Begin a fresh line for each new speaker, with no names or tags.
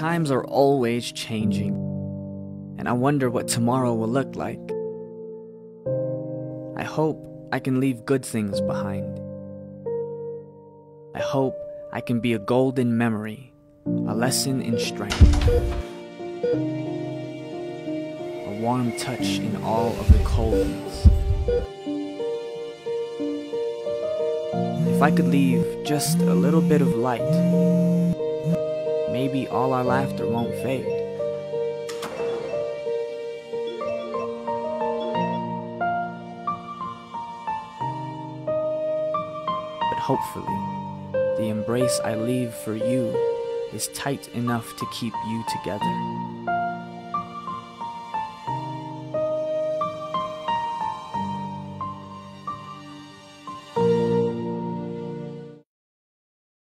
Times are always changing, and I wonder what tomorrow will look like. I hope I can leave good things behind. I hope I can be a golden memory, a lesson in strength, a warm touch in all of the coldness. If I could leave just a little bit of light, maybe all our laughter won't fade. But hopefully, the embrace I leave for you is tight enough to keep you together.